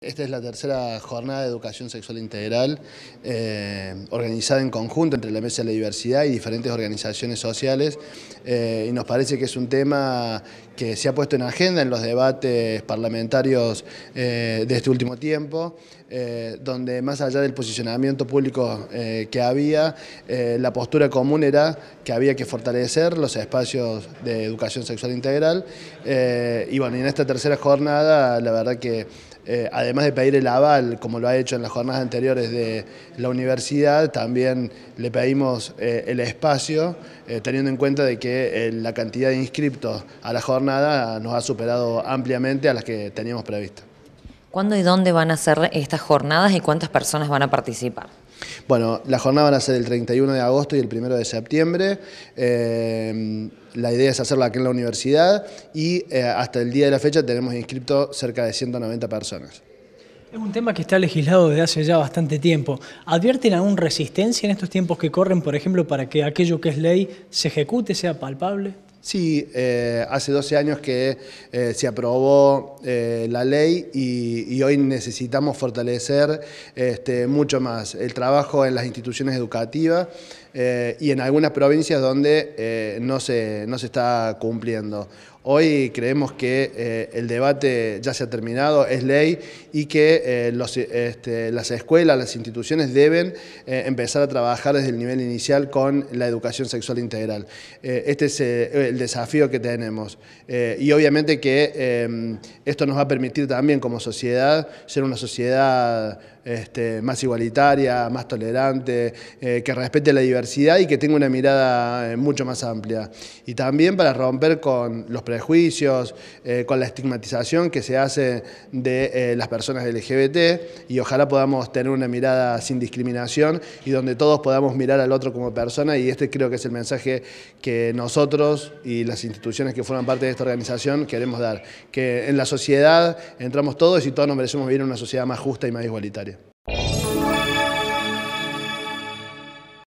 Esta es la tercera jornada de educación sexual integral organizada en conjunto entre la Mesa de la Diversidad y diferentes organizaciones sociales y nos parece que es un tema que se ha puesto en agenda en los debates parlamentarios de este último tiempo, donde más allá del posicionamiento público que había, la postura común era que había que fortalecer los espacios de educación sexual integral y bueno, y en esta tercera jornada la verdad que además de pedir el aval, como lo ha hecho en las jornadas anteriores de la universidad, también le pedimos el espacio, teniendo en cuenta de que la cantidad de inscriptos a la jornada nos ha superado ampliamente a las que teníamos previstas. ¿Cuándo y dónde van a ser estas jornadas y cuántas personas van a participar? Bueno, las jornadas van a ser el 31 de agosto y el 1 de septiembre. La idea es hacerla aquí en la universidad y hasta el día de la fecha tenemos inscriptos cerca de 190 personas. Es un tema que está legislado desde hace ya bastante tiempo. ¿Advierten aún resistencia en estos tiempos que corren, por ejemplo, para que aquello que es ley se ejecute, sea palpable? Sí, hace 12 años que se aprobó la ley y hoy necesitamos fortalecer mucho más el trabajo en las instituciones educativas y en algunas provincias donde no se está cumpliendo. Hoy creemos que el debate ya se ha terminado, es ley y que las escuelas, las instituciones deben empezar a trabajar desde el nivel inicial con la educación sexual integral. Este es el desafío que tenemos y obviamente que esto nos va a permitir también como sociedad ser una sociedad más igualitaria, más tolerante, que respete la diversidad y que tenga una mirada mucho más amplia. Y también para romper con los prejuicios, con la estigmatización que se hace de las personas LGBT y ojalá podamos tener una mirada sin discriminación y donde todos podamos mirar al otro como persona y este creo que es el mensaje que nosotros y las instituciones que forman parte de esta organización queremos dar, que en la sociedad entramos todos y todos nos merecemos vivir en una sociedad más justa y más igualitaria.